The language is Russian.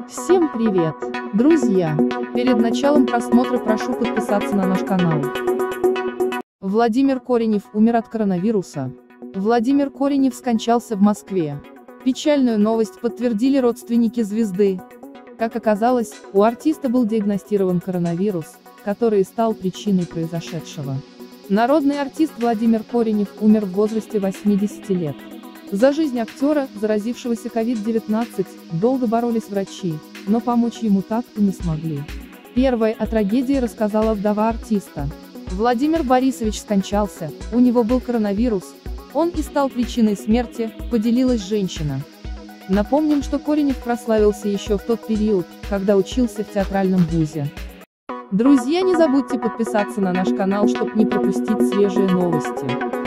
Всем привет, друзья! Перед началом просмотра прошу подписаться на наш канал. Владимир Коренев умер от коронавируса. Владимир Коренев скончался в Москве. Печальную новость подтвердили родственники звезды. Как оказалось, у артиста был диагностирован коронавирус, который и стал причиной произошедшего. Народный артист Владимир Коренев умер в возрасте 80 лет. За жизнь актера, заразившегося COVID-19, долго боролись врачи, но помочь ему так и не смогли. Первой о трагедии рассказала вдова артиста. Владимир Борисович скончался, у него был коронавирус, он и стал причиной смерти, поделилась женщина. Напомним, что Коренев прославился еще в тот период, когда учился в театральном вузе. Друзья, не забудьте подписаться на наш канал, чтобы не пропустить свежие новости.